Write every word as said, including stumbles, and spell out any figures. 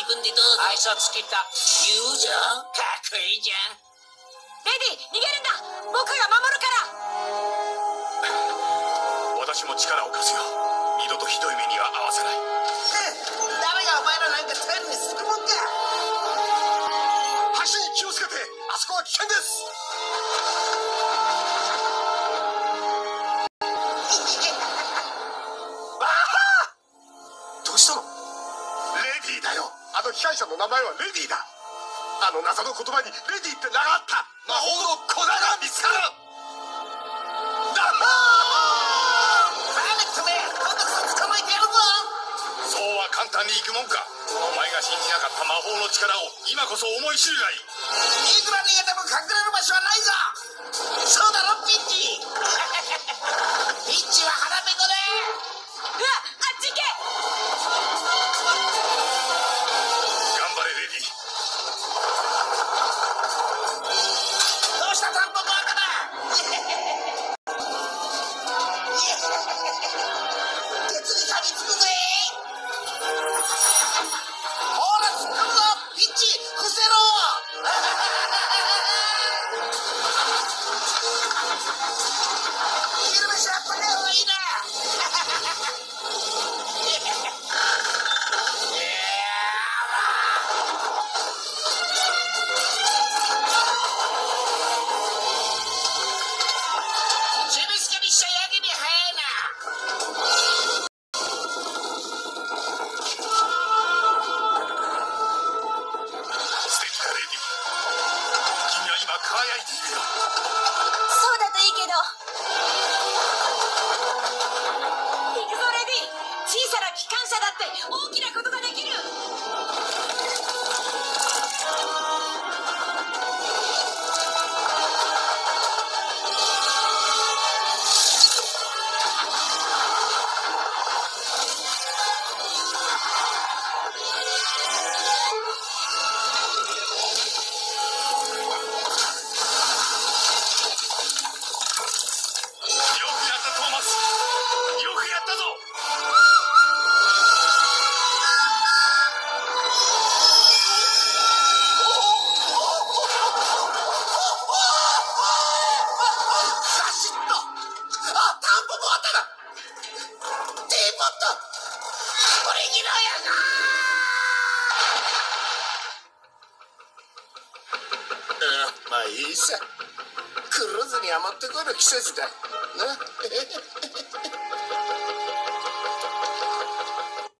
分でどうぞ。愛想つけた。言うじゃん。かっこいいじゃん。 レディ、逃げるんだ。僕が守るから。 私も力を貸すよ。二度とひどい目には合わせない。 誰がお前らなんか天にするもんか。 橋に気をつけて。あそこは危険です。どうしたの？レディーだよ。あの機関車の名前はレディーだ。あの謎の言葉にレディーって名があった。魔法の粉が見つかる。だはー！ パーレットめ、今度こそ捕まえてやるぞ。 そうは簡単にいくもんか。お前が信じなかった魔法の力を今こそ思い知るがいい。 いくら逃げても隠れる場所はないぞ。そうだろピッチ。ピッチは腹ペコだ。 うわ、あっち行け。 頑張れレディー。 どうしたタンポポ赤だ。鉄に噛みつくぜ。ほら突っ込むぞピッチ。伏せろ。昼飯はこれ方がいいな。ジミスケにしちゃやけに早いな。 素敵だレディー。君は今輝いているよ。 そうだといいけど。行くぞレディ。小さな機関車だって大きなことができる。 よくやったトーマス。よくやったぞ。 ガシッと。あ、タンポポあっただ。ティーポット。これぎろやが。 まあいいさ。クルーズにはもってこいの季節だな。